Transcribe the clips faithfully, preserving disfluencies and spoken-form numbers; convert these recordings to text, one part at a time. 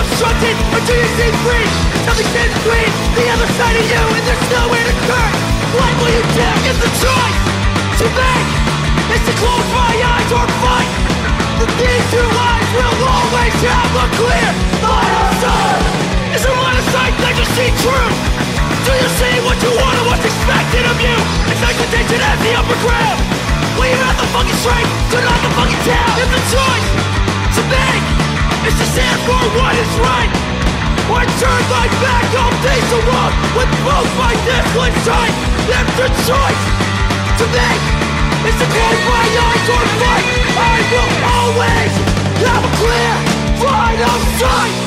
obstructed until you see free. Nothing can between the other side of you, and there's nowhere to turn. What will you do? It's the choice to make. It's to close my eyes or fight. But these two eyes will always have a clear line of sight. Is a line of sight that you see true? Do you see what you want and what's expected of you? It's like the tension at the upper ground. Well, you have the fucking strength to knock the fucking town. It's the choice to make. It's to stand for what is right, or turn my back, I'll face the wall with both my necklace tight. That's the choice to make. It's to close my eyes or fight. I will always have a clear line of sight.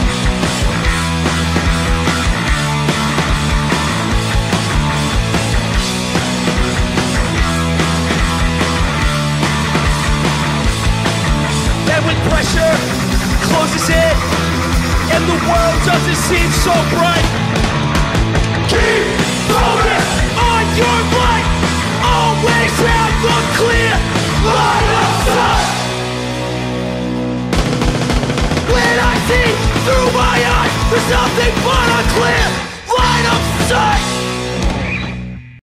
And when pressure closes in and the world doesn't seem so bright,